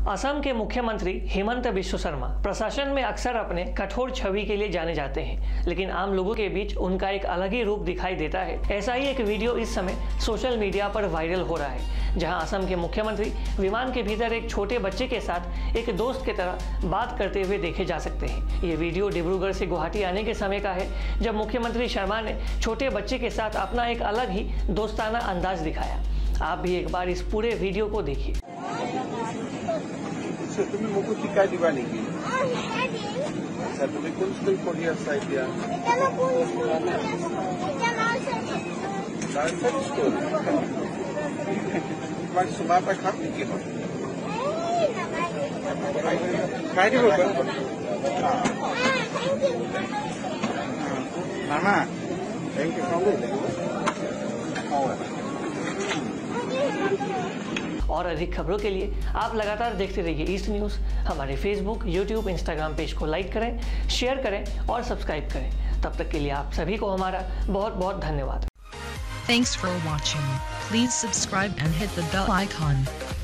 असम के मुख्यमंत्री हिमंत बिस्वा शर्मा प्रशासन में अक्सर अपने कठोर छवि के लिए जाने जाते हैं, लेकिन आम लोगों के बीच उनका एक अलग ही रूप दिखाई देता है। ऐसा ही एक वीडियो इस समय सोशल मीडिया पर वायरल हो रहा है, जहां असम के मुख्यमंत्री विमान के भीतर एक छोटे बच्चे के साथ एक दोस्त की तरह बात करते हुए देखे जा सकते हैं। ये वीडियो डिब्रूगढ़ से गुवाहाटी आने के समय का है, जब मुख्यमंत्री शर्मा ने छोटे बच्चे के साथ अपना एक अलग ही दोस्ताना अंदाज दिखाया। आप भी एक बार इस पूरे वीडियो को देखिए। तुम्ही मोकूची काय दिवा नेकी अच्छा तुम्ही कोण स्कूल पढ़ी आसा এতিয়া नर्सरी स्कूल তোমাক সুমা পাই খাম নেকি খাই দিব মামা থ্যাংক ইউ সো मच और अधिक खबरों के लिए आप लगातार देखते रहिए ईस्ट न्यूज़। हमारे फेसबुक, यूट्यूब, इंस्टाग्राम पेज को लाइक करें, शेयर करें और सब्सक्राइब करें। तब तक के लिए आप सभी को हमारा बहुत बहुत धन्यवाद। Thanks for watching. Please subscribe and hit the bell icon.